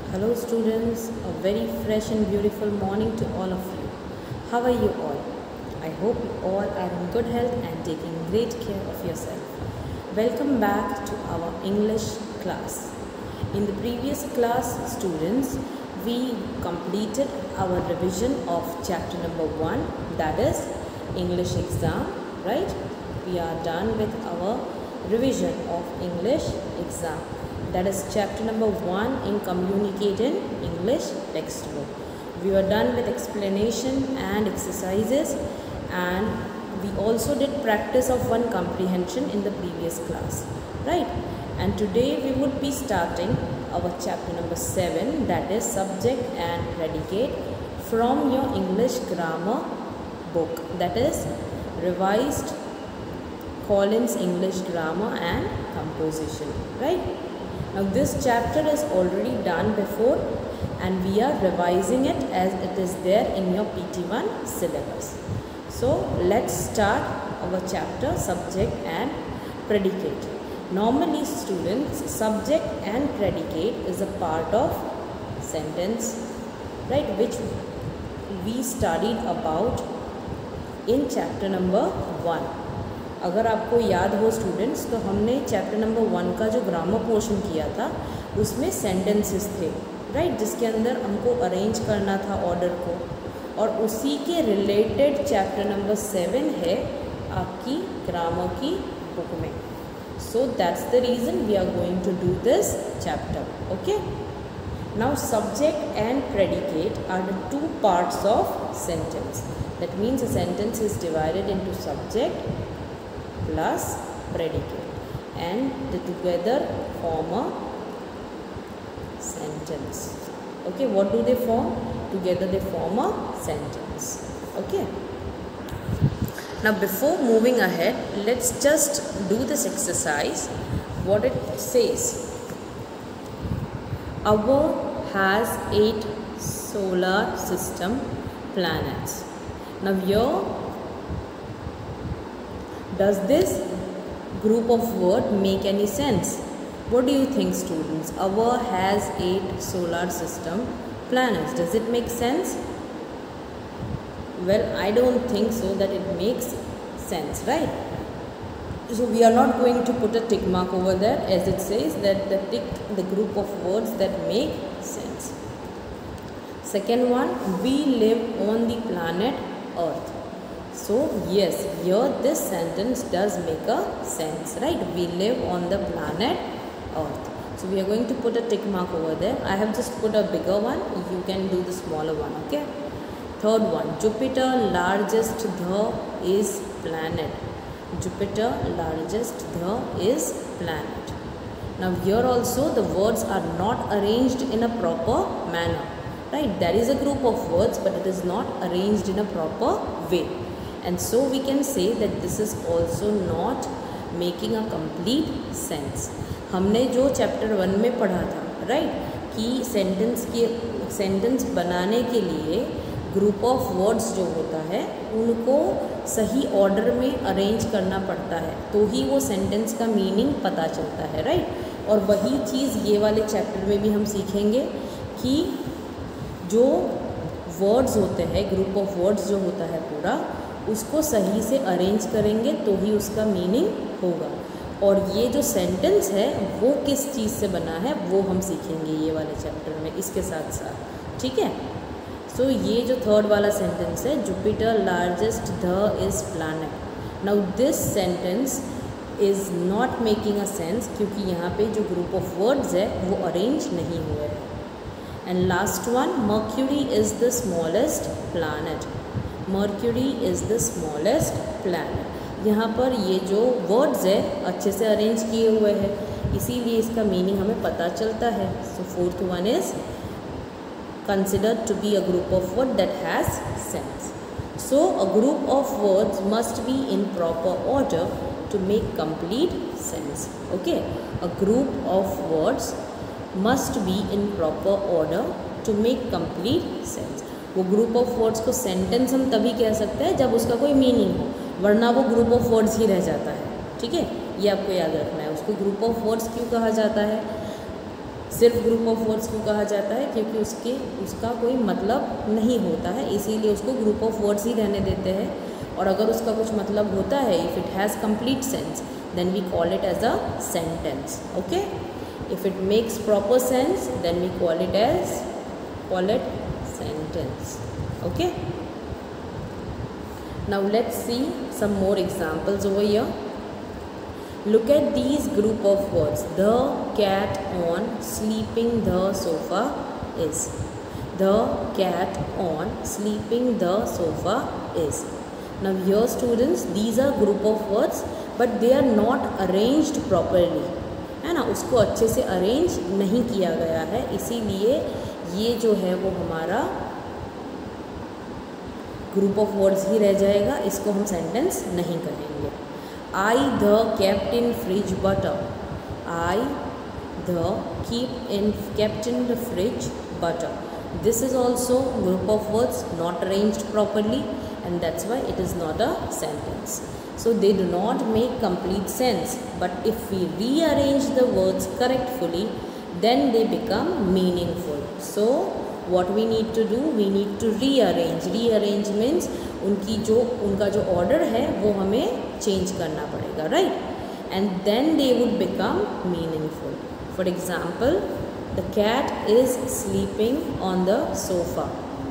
Hello students, a very fresh and beautiful morning to all of you. How are you all? I hope you all are in good health and taking great care of yourself. Welcome back to our English class. In the previous class, students, we completed our revision of chapter number 1, that is English exam, right? We are done with our revision of English exam. That is chapter number 1 in Communicating English textbook. We were done with explanation and exercises, and we also did practice of one comprehension in the previous class, right? And today we would be starting our chapter number 7, that is subject and predicate, from your English grammar book, that is revised Collins English Grammar and Composition, right? Now this chapter is already done before and we are revising it as it is there in your PT1 syllabus. So let's start our chapter subject and predicate. Normally students, subject and predicate is a part of sentence, right, which we studied about in chapter number 1. अगर आपको याद हो students, तो हमने chapter number 1 का जो grammar portion किया था उसमें सेंटेंसेस थे, राइट, जिसके अंदर हमको अरेंज करना था ऑर्डर को, और उसी के रिलेटेड चैप्टर नंबर 7 है आपकी ग्रामर की बुक में. So that's the reason we are going to do this chapter. Okay, now subject and predicate are the two parts of sentence. That means a sentence is divided into subject plus predicate and they together form a sentence. Okay, what do they form? Together they form a sentence. Okay, now before moving ahead, let's just do this exercise. What it says: our has 8 solar system planets. Now here, does this group of words make any sense? What do you think, students? Our has 8 solar system planets. Does it make sense? Well, I don't think so that it makes sense, right? So we are not going to put a tick mark over there, as it says that the group of words that make sense. Second one, we live on the planet Earth. So yes, here this sentence does make a sense, right? We live on the planet Earth. So we are going to put a tick mark over there. I have just put a bigger one. You can do the smaller one, okay? Third one, Jupiter largest the is planet. Jupiter largest the is planet. Now here also the words are not arranged in a proper manner, right? There is a group of words, but it is not arranged in a proper way. And so we can say that this is also not making a complete sense. हमने जो chapter 1 में पढ़ा था, right, कि sentence बनाने के लिए group of words जो होता है उनको सही ऑर्डर में अरेंज करना पड़ता है, तो ही वो सेंटेंस का मीनिंग पता चलता है, राइट. और वही चीज़ ये वाले चैप्टर में भी हम सीखेंगे कि जो वर्ड्स होते हैं, ग्रुप ऑफ वर्ड्स जो होता है पूरा, उसको सही से अरेंज करेंगे तो ही उसका मीनिंग होगा. और ये जो सेंटेंस है वो किस चीज़ से बना है वो हम सीखेंगे ये वाले चैप्टर में इसके साथ साथ, ठीक है. सो ये जो थर्ड वाला सेंटेंस है, Jupiter largest the is planet. Now this sentence is not making a sense, क्योंकि यहाँ पे जो ग्रुप ऑफ वर्ड्स है वो अरेंज नहीं हुए हैं. And last one, Mercury is the smallest planet. Mercury is the smallest planet. यहाँ पर ये जो वर्ड्स है अच्छे से अरेंज किए हुए हैं, इसीलिए इसका मीनिंग हमें पता चलता है. So fourth one is considered to be a group of words that has sense. So a group of words must be in proper order to make complete sense. Okay, a group of words must be in proper order to make complete sense. वो group of words को sentence हम तभी कह सकते हैं जब उसका कोई मीनिंग हो, वरना वो ग्रुप ऑफ वर्ड्स ही रह जाता है, ठीक है. ये आपको याद रखना है. उसको ग्रुप ऑफ वर्ड्स क्यों कहा जाता है? सिर्फ ग्रुप ऑफ वर्ड्स क्यों कहा जाता है? क्योंकि उसका कोई मतलब नहीं होता है, इसीलिए उसको ग्रुप ऑफ वर्ड्स ही रहने देते हैं। और अगर उसका कुछ मतलब होता है, if it has complete sense, then we call it as a sentence. Okay, if it makes proper sense, then we call it sentence. Okay, now let's see some more examples over here. Look at these group of words. The cat on sleeping the sofa is. The cat on sleeping the sofa is. Now here students, these are group of words but they are not arranged properly, है ना, उसको अच्छे से arrange नहीं किया गया है, इसीलिए ये जो है वो हमारा ग्रुप ऑफ वर्ड्स ही रह जाएगा, इसको हम सेंटेंस नहीं करेंगे। I the kept in fridge butter. I the kept in the fridge butter. This is also group of words not arranged properly, and that's why it is not a sentence. So they do not make complete sense, but if we rearrange the words correctly, then they become meaningful. So what we need to do, we need to rearrange means उनका जो order है वो हमें change करना पड़ेगा, right, and then they would become meaningful. For example, the cat is sleeping on the sofa.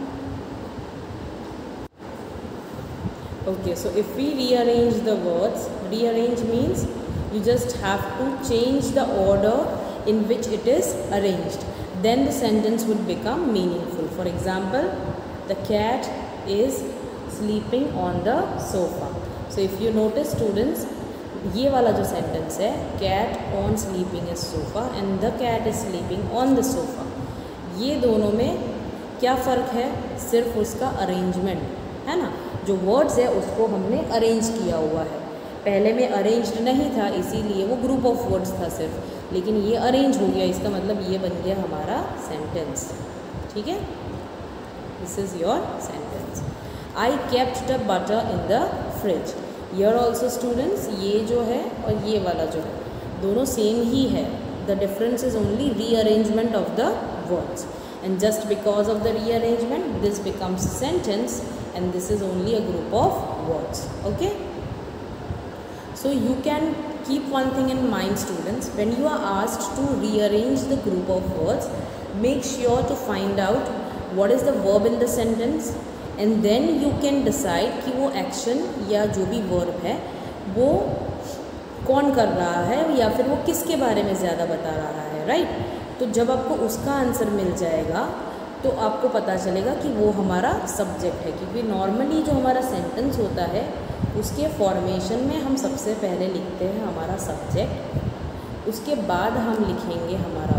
Okay, so if we rearrange the words, rearrange means you just have to change the order in which it is arranged, then the sentence would become meaningful. For example, the cat is sleeping on the sofa. So if you notice students, ये वाला जो sentence है, cat on sleeping is sofa and the cat is sleeping on the sofa, ये दोनों में क्या फ़र्क है? सिर्फ उसका अरेंजमेंट है ना, जो वर्ड्स है उसको हमने अरेंज किया हुआ है। पहले में अरेंज्ड नहीं था, इसीलिए वो ग्रुप ऑफ वर्ड्स था सिर्फ, लेकिन ये अरेंज हो गया, इसका मतलब ये बन गया हमारा सेंटेंस। ठीक है, this is your sentence. I kept the butter in the fridge. Here also students, ये जो है और ये वाला जो है दोनों सेम ही है, the difference is only rearrangement of the words, and just because of the rearrangement this becomes a sentence and this is only a group of words. Okay, so you can keep one thing in mind students, when you are asked to rearrange the group of words, make sure to find out what is the verb in the sentence and then you can decide कि वो action या जो भी verb है वो कौन कर रहा है या फिर वो किसके बारे में ज़्यादा बता रहा है, right? तो जब आपको उसका आंसर मिल जाएगा तो आपको पता चलेगा कि वो हमारा सब्जेक्ट है, क्योंकि नॉर्मली जो हमारा सेंटेंस होता है उसके फॉर्मेशन में हम सबसे पहले लिखते हैं हमारा सब्जेक्ट, उसके बाद हम लिखेंगे हमारा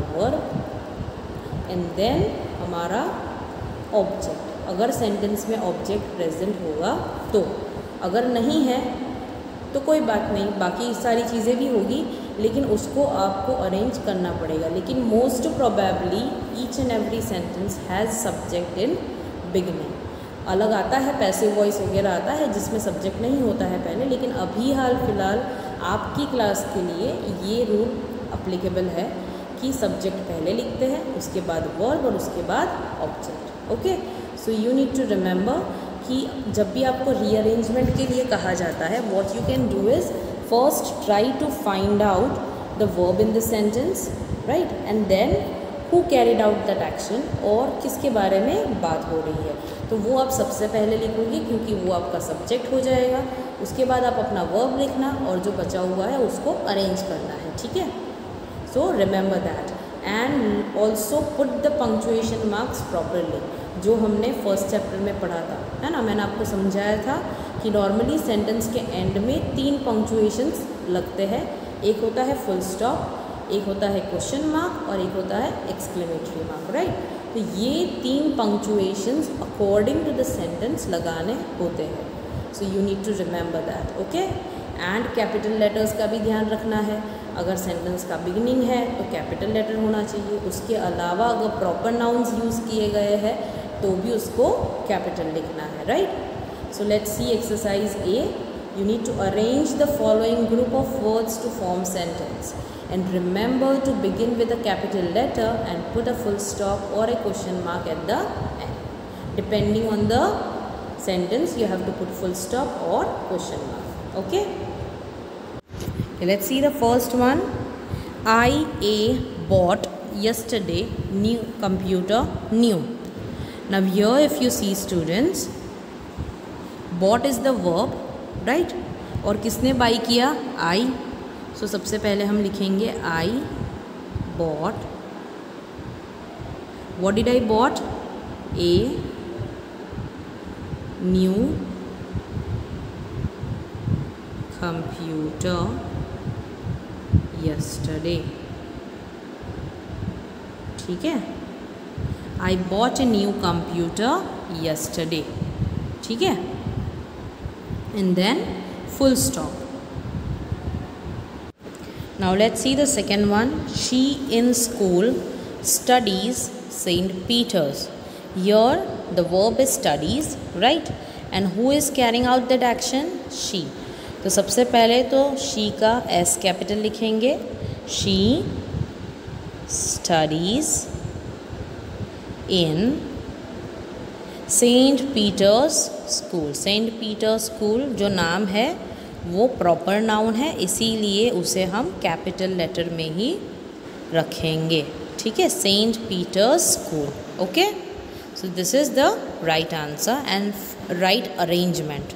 वर्ब एंड देन हमारा ऑब्जेक्ट, अगर सेंटेंस में ऑब्जेक्ट प्रेजेंट होगा तो, अगर नहीं है तो कोई बात नहीं, बाकी सारी चीज़ें भी होगी लेकिन उसको आपको अरेंज करना पड़ेगा। लेकिन most probably each and every sentence has subject in beginning. अलग आता है, पैसिव वॉइस वगैरह आता है जिसमें सब्जेक्ट नहीं होता है पहले, लेकिन अभी हाल फिलहाल आपकी क्लास के लिए ये रूल अप्लीकेबल है कि सब्जेक्ट पहले लिखते हैं, उसके बाद वर्ब और उसके बाद object. Okay, so you need to remember कि जब भी आपको रीअरेंजमेंट के लिए कहा जाता है, what you can do is first try to find out the verb in the sentence, right, and then who carried out that action, और किसके बारे में बात हो रही है, तो वो आप सबसे पहले लिखोगे क्योंकि वो आपका सब्जेक्ट हो जाएगा। उसके बाद आप अपना verb लिखना और जो बचा हुआ है उसको अरेंज करना है। ठीक है, so remember that and also put the punctuation marks properly, जो हमने फर्स्ट चैप्टर में पढ़ा था, है ना, मैंने आपको समझाया था कि नॉर्मली सेंटेंस के एंड में 3 पंक्चुएशंस लगते हैं, एक होता है फुल स्टॉप, एक होता है क्वेश्चन मार्क और एक होता है एक्सक्लेमेटरी मार्क, राइट। तो ये 3 punctuations according to the sentence लगाने होते हैं, so you need to remember that. Okay, and capital letters का भी ध्यान रखना है, अगर सेंटेंस का बिगनिंग है तो कैपिटल लेटर होना चाहिए, उसके अलावा अगर प्रॉपर नाउन्स यूज़ किए गए हैं तो भी उसको कैपिटल लिखना है, right. So let's see exercise A. You need to arrange the following group of words to form sentence. and remember to begin with a capital letter and put a full stop or a question mark at the end. Depending on the sentence, you have to put full stop or question mark. Okay, let's see the first one. I bought yesterday new computer new. Now here if you see students, bought is the verb, right? और किसने by किया? I. So सबसे पहले हम लिखेंगे I bought. What did I bought? A new computer yesterday. ठीक है, I bought a new computer yesterday. ठीक है, and then full stop. Now let's see the second one. She in school studies St. Peter's. Here the verb is studies, right? And who is carrying out that action? She. तो सबसे पहले तो she का S capital लिखेंगे. She studies in St. Peter's School. St. Peter's School जो नाम है वो प्रॉपर नाउन है, इसीलिए उसे हम कैपिटल लेटर में ही रखेंगे. ठीक है, Saint Peter's School. Okay, so this is the right answer and right arrangement.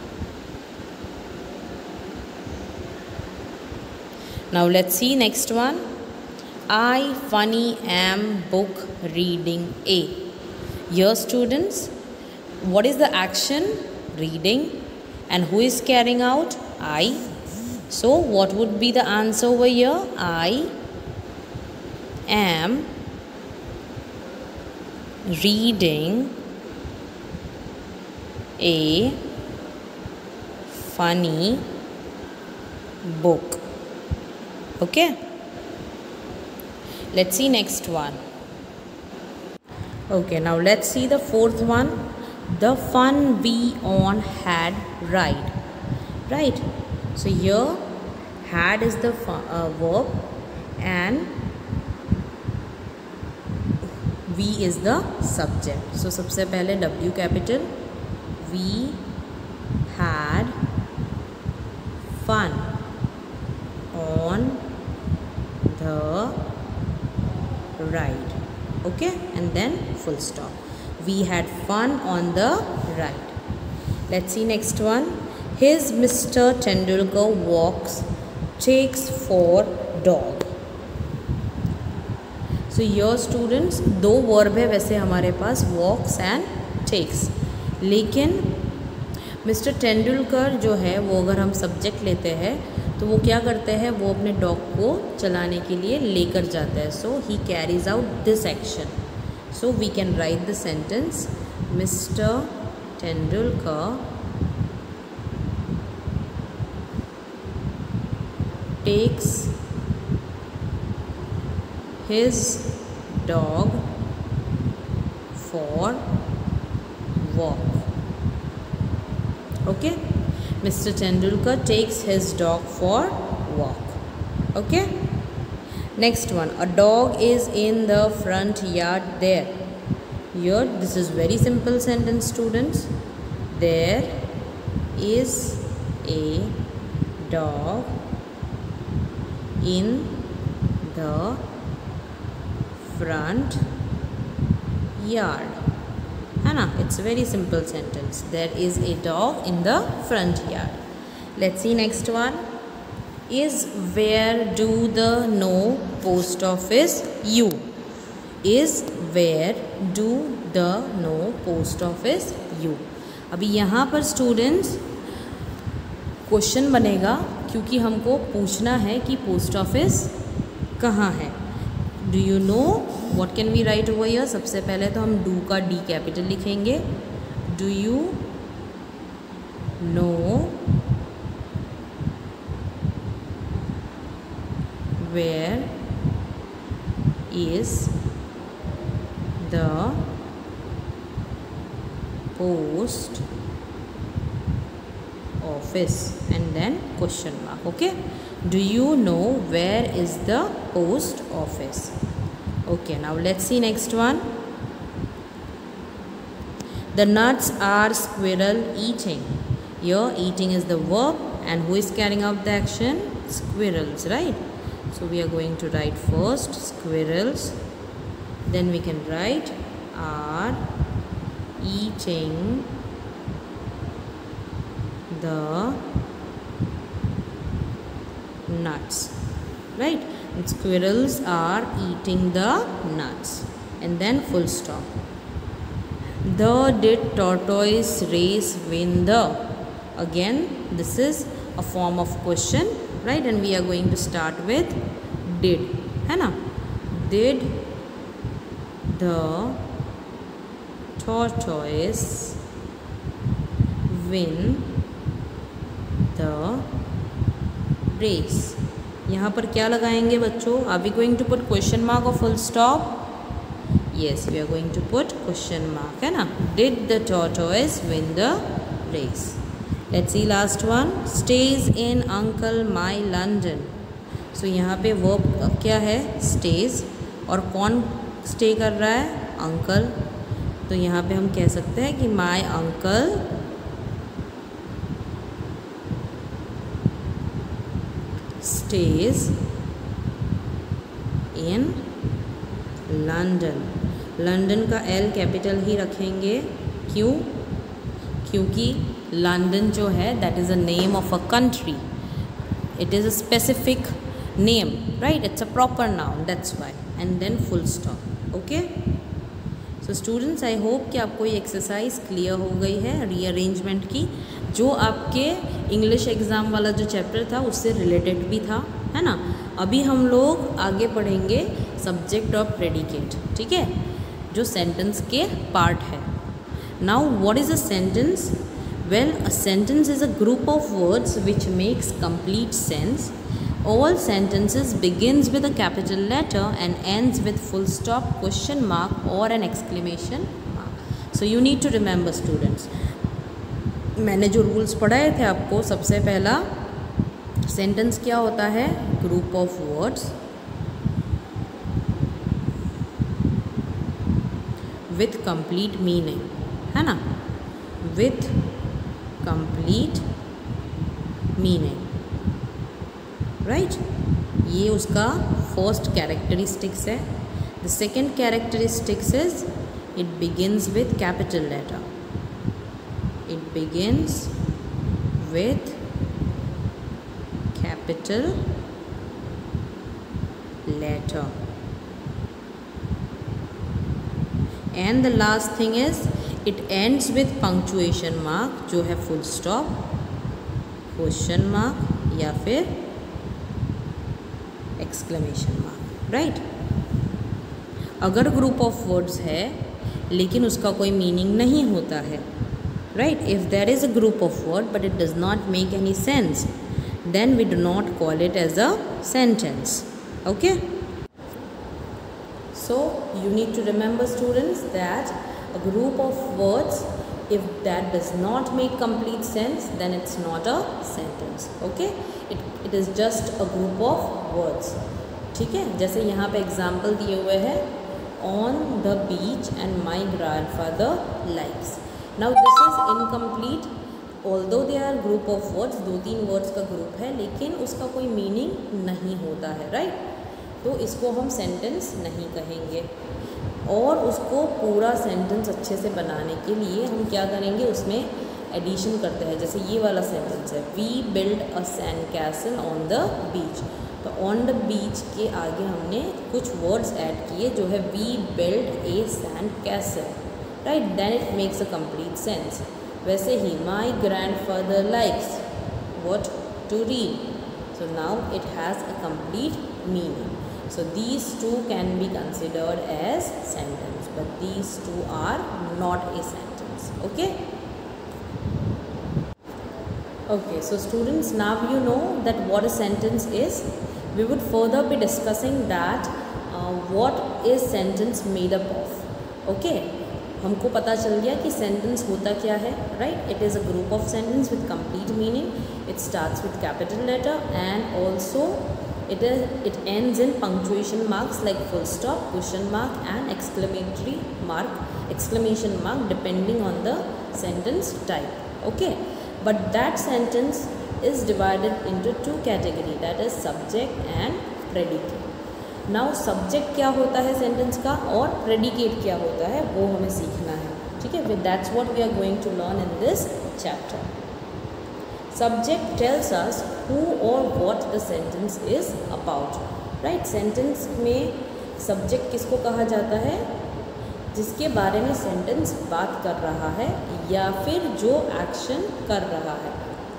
Now let's see next one. I funny am book reading a. Here students, what is the action? Reading. And who is carrying out? I. So what would be the answer over here? I am reading a funny book. Okay, let's see next one. Okay, now let's see the fourth one. The fun we on had ride. Right, so here had is the verb and we is the subject. So सबसे पहले W capital. We had fun on the ride. Okay, and then full stop. We had fun on the ride. Let's see next one. His Mr. Tendulkar takes for dog. So here students, दो verb है वैसे हमारे पास, walks and takes. लेकिन mister Tendulkar जो है वो अगर हम सब्जेक्ट लेते हैं तो वो क्या करते हैं, वो अपने डॉग को चलाने के लिए लेकर जाता है. So he carries out this action. So we can write the sentence, Mr. Tendulkar takes his dog for walk. Okay, Mr. Tendulkar takes his dog for walk. Okay. Next one, a dog is in the front yard there. Here this is very simple sentence students. There is a dog in the front yard. है ना, it's a very simple sentence. There is a dog in the front yard. Let's see next one. Is where do the no post office you. Is where do the no post office you. अभी यहाँ पर students question बनेगा क्योंकि हमको पूछना है कि post office कहाँ है. Do you know what can we write over here. सबसे पहले तो हम डू का डी कैपिटल लिखेंगे. Do you know where is the post office and then question mark. Okay, Do you know where is the post office? Okay, now let's see next one. The nuts are squirrel eating. Here eating is the verb, and who is carrying out the action? Squirrels, right? So we are going to write first squirrels, then we can write are eating the nuts, right? And squirrels are eating the nuts, and then full stop. The did tortoise race win the? Again, this is a form of question, right? And we are going to start with did, है ना? Did the tortoise win the race? यहाँ पर क्या लगाएंगे बच्चों? Are we going to put question mark or full stop? Yes, we are going to put question mark, है ना? Did the tortoise win the race? Let's see last one. Stays in Uncle My London. So यहाँ पे verb क्या है? Stays. और कौन stay कर रहा है? Uncle. तो यहाँ पे हम कह सकते हैं कि my uncle stays in London. London का L कैपिटल ही रखेंगे. क्यों? क्योंकि लंदन जो है that is a name of a country. It is a specific name, right? It's a proper noun, that's why. And then full stop. Okay, so students, I hope कि आपको ये exercise clear हो गई है rearrangement की, जो आपके English exam वाला जो चैप्टर था उससे रिलेटेड भी था, है ना? अभी हम लोग आगे पढ़ेंगे सब्जेक्ट और प्रेडिकेट, ठीक है, जो सेंटेंस के पार्ट है. Now what is a sentence? Well, a sentence is a group of words which makes complete sense. All sentences begins with a capital letter and ends with full stop, question mark or an exclamation mark. So you need to remember students. मैंने जो rules पढ़ाए थे आपको, सबसे पहला sentence क्या होता है? Group of words with complete meaning, है ना? With complete meaning, right? ये उसका फर्स्ट कैरेक्टरिस्टिक्स है. The second characteristics is it begins with capital letter. It begins with capital letter. And the last thing is it ends with punctuation mark, जो है full stop, question mark या फिर exclamation mark, right? अगर group of words है लेकिन उसका कोई meaning नहीं होता है, right? If there is a group of word but it does not make any sense, then we do not call it as a sentence. Okay, so you need to remember students that a group of words, if that does not make complete sense, then it's not a sentence. Okay, it is just a group of words. ठीक है, जैसे यहाँ पे example दिए हुए हैं, on the beach and my grandfather likes. Now this is incomplete, although they are group of words, 2-3 words का group है, लेकिन उसका कोई मीनिंग नहीं होता है, राइट? तो इसको हम सेंटेंस नहीं कहेंगे. और उसको पूरा सेंटेंस अच्छे से बनाने के लिए हम क्या करेंगे, उसमें एडिशन करते हैं. जैसे ये वाला सेंटेंस है, we build a sand castle on the beach. तो ऑन द बीच के आगे हमने कुछ वर्ड्स ऐड किए, जो है we build a sand castle, right? Then it makes a complete sense. वैसे ही my grandfather likes what to read. So now it has a complete meaning. So these two can be considered as sentence, but these two are not a sentence. Okay? Okay, so students, now you know that what a sentence is. We would further be discussing that what is sentence made up of. Okay? हमको पता चल गया कि sentence होता क्या है, right? It is a group of sentence with complete meaning. It starts with capital letter and also it ends in punctuation marks like full stop, question mark and exclamation mark depending on the sentence type. Okay, but that sentence is divided into two categories, that is subject and predicate. Now subject क्या होता है sentence का और predicate क्या होता है वो हमें सीखना है, ठीक है. With that's what we are going to learn in this chapter. Subject tells us who और what the sentence is about, right. Sentence में सब्जेक्ट किसको कहा जाता है? जिसके बारे में सेंटेंस बात कर रहा है या फिर जो एक्शन कर रहा है.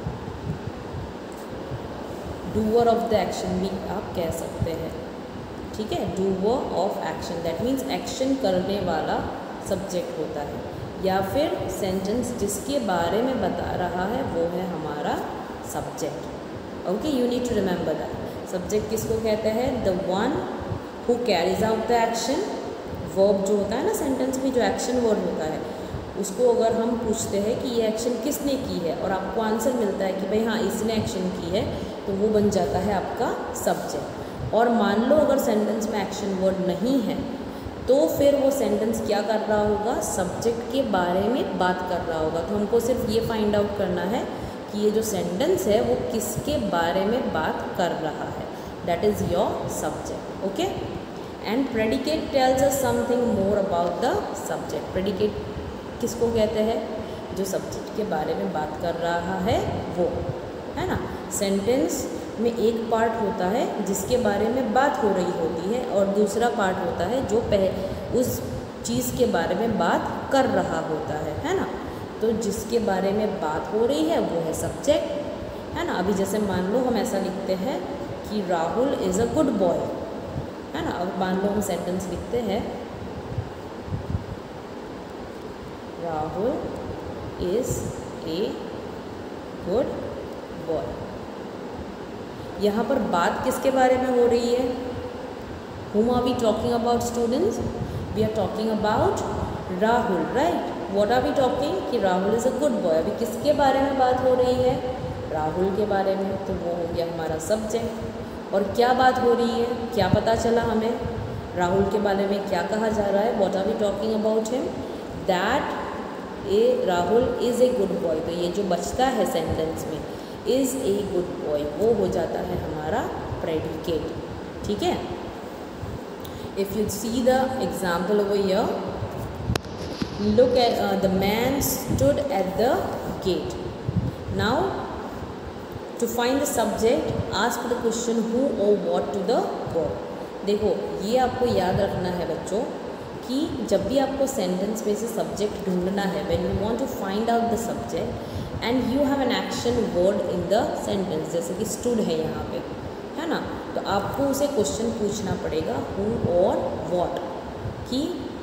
डूअर ऑफ द एक्शन भी आप कह सकते हैं, ठीक है. Doer of action that means action करने वाला सब्जेक्ट होता है. या फिर सेंटेंस जिसके बारे में बता रहा है वो है हमारा subject. Okay, you need to remember that. Subject किसको कहते हैं? The one who carries out the action. Verb जो होता है ना सेंटेंस में, जो एक्शन वर्ड होता है, उसको अगर हम पूछते हैं कि ये एक्शन किसने की है और आपको आंसर मिलता है कि भाई हाँ इसने एक्शन की है, तो वो बन जाता है आपका सब्जेक्ट. और मान लो अगर सेंटेंस में एक्शन वर्ड नहीं है तो फिर वो सेंटेंस क्या कर रहा होगा? सब्जेक्ट के बारे में बात कर रहा होगा. तो हमको सिर्फ ये फाइंड आउट करना है कि ये जो सेंटेंस है वो किसके बारे में बात कर रहा है. That is your subject. Okay. And predicate tells us something more about the subject. Predicate किसको कहते हैं? जो सब्जेक्ट के बारे में बात कर रहा है वो, है ना. सेंटेंस में एक पार्ट होता है जिसके बारे में बात हो रही होती है और दूसरा पार्ट होता है जो उस चीज़ के बारे में बात कर रहा होता है ना. तो जिसके बारे में बात हो रही है वो है सब्जेक्ट, है ना. अभी जैसे मान लो हम ऐसा लिखते हैं कि Rahul is a good boy, है ना. अब मान लो हम सेंटेंस लिखते हैं Rahul is a good boy. यहाँ पर बात किसके बारे में हो रही है? Whom are we talking about, students? We are talking about Rahul, right? What are we talking? कि Rahul is a good boy. अभी किसके बारे में बात हो रही है? राहुल के बारे में. तो वो हो गया हमारा सब्जेक्ट. और क्या बात हो रही है? क्या पता चला हमें? राहुल के बारे में क्या कहा जा रहा है? What are we talking about him? That Rahul is a good boy. तो ये जो बचता है सेंटेंस में इज़ ए गुड बॉय, वो हो जाता है हमारा प्रेडिकेट, ठीक है. If you see the example over here, look at the man stood at the gate. Now to find the subject ask the question who और व्हाट टू द वर्ब. देखो ये आपको याद रखना है बच्चों कि जब भी आपको सेंटेंस में से सब्जेक्ट ढूंढना है, when you want to find out the subject and you have an action word in the sentence, जैसे कि स्टूड है यहाँ पे, है ना. तो आपको उसे क्वेश्चन पूछना पड़ेगा हु और व्हाट, कि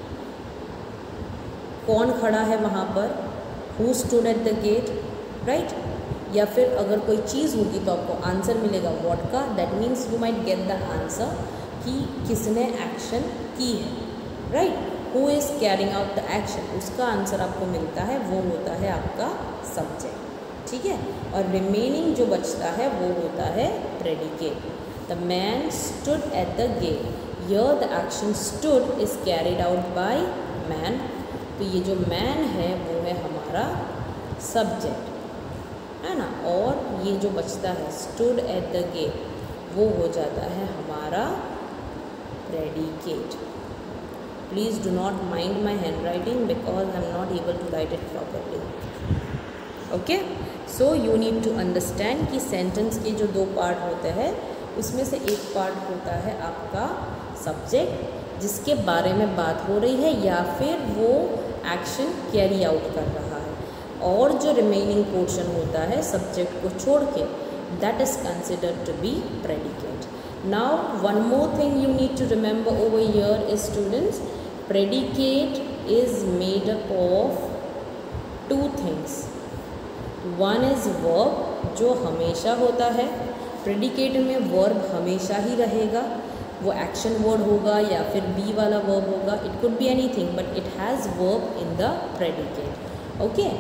कौन खड़ा है वहाँ पर, who stood at the gate, right. या फिर अगर कोई चीज़ होगी तो आपको आंसर मिलेगा व्हाट का. That means you might get the answer कि किसने एक्शन की है, राइट. Who is carrying out the action, उसका आंसर आपको मिलता है, वो होता है आपका सब्जेक्ट, ठीक है. और रिमेनिंग जो बचता है वो होता है predicate. The man stood at the gate. Here the action stood is carried out by man. तो ये जो मैन है वो है हमारा सब्जेक्ट, है ना. और ये जो बचता है स्टूड एट द गेट, वो हो जाता है हमारा predicate. Please do not mind my handwriting because I am not able to write it properly. Okay? So you need to understand कि सेंटेंस के जो दो पार्ट होते हैं उसमें से एक पार्ट होता है आपका सब्जेक्ट जिसके बारे में बात हो रही है या फिर वो एक्शन कैरी आउट कर रहा है, और जो रिमेनिंग पोर्शन होता है सब्जेक्ट को छोड़ के, that is considered to be predicate. Now one more thing you need to remember over here is, students, predicate is made up of two things. One is verb, जो हमेशा होता है. Predicate में वर्ब हमेशा ही रहेगा, वो एक्शन वर्ड होगा या फिर बी वाला वर्ब होगा. It could be anything but it has verb in the predicate. Okay.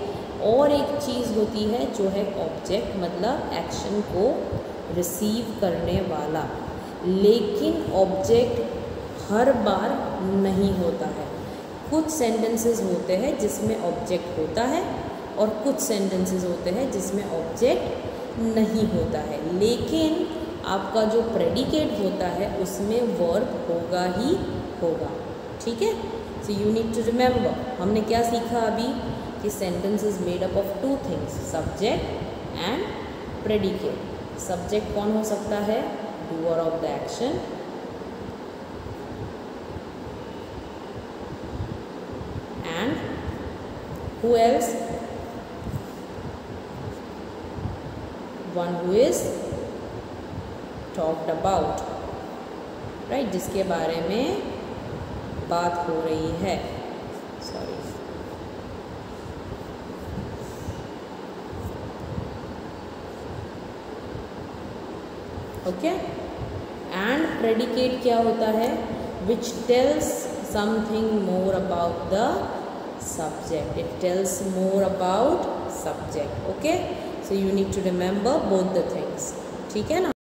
और एक चीज़ होती है जो है ऑब्जेक्ट, मतलब एक्शन को रिसीव करने वाला। लेकिन ऑब्जेक्ट हर बार नहीं होता है। कुछ सेंटेंसेस होते हैं जिसमें ऑब्जेक्ट होता है और कुछ सेंटेंसेस होते हैं जिसमें ऑब्जेक्ट नहीं होता है। लेकिन आपका जो प्रेडिकेट होता है उसमें वर्ब होगा ही होगा। ठीक है, so you need to remember. हमने क्या सीखा अभी कि sentence is made up of two things, subject and predicate. Subject कौन हो सकता है? Doer of the action, and who else? One who is talked about, right? जिसके बारे में बात हो रही है। Sorry, okay. एंड प्रेडिकेट क्या होता है? Which tells something more about the subject. It tells more about subject. Okay, so you need to remember both the things. ठीक है ना?